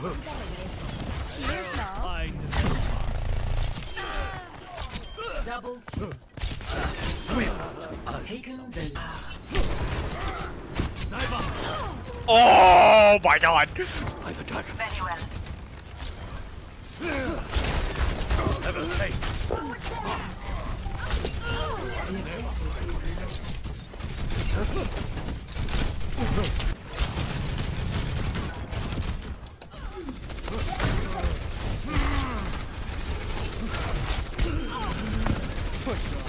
Cheers now. Double. Taken the. Oh my god! By the dragon. Very well. Level face. Push.